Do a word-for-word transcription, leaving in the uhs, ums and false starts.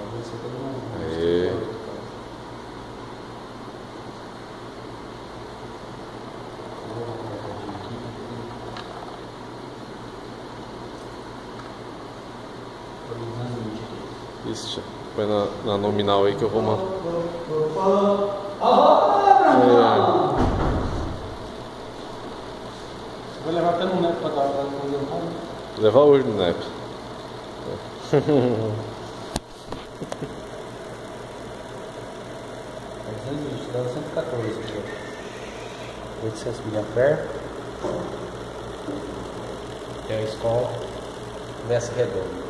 Aê. Isso, põe na, na nominal aí que eu vou mandar. É. Vou levar até no N E P pra dar pra fazer. Levar hoje no N E P. trezentos e vinte, dá cento e quatorze. oitocentos miliamperes. Que é a escola Mestre Redondo.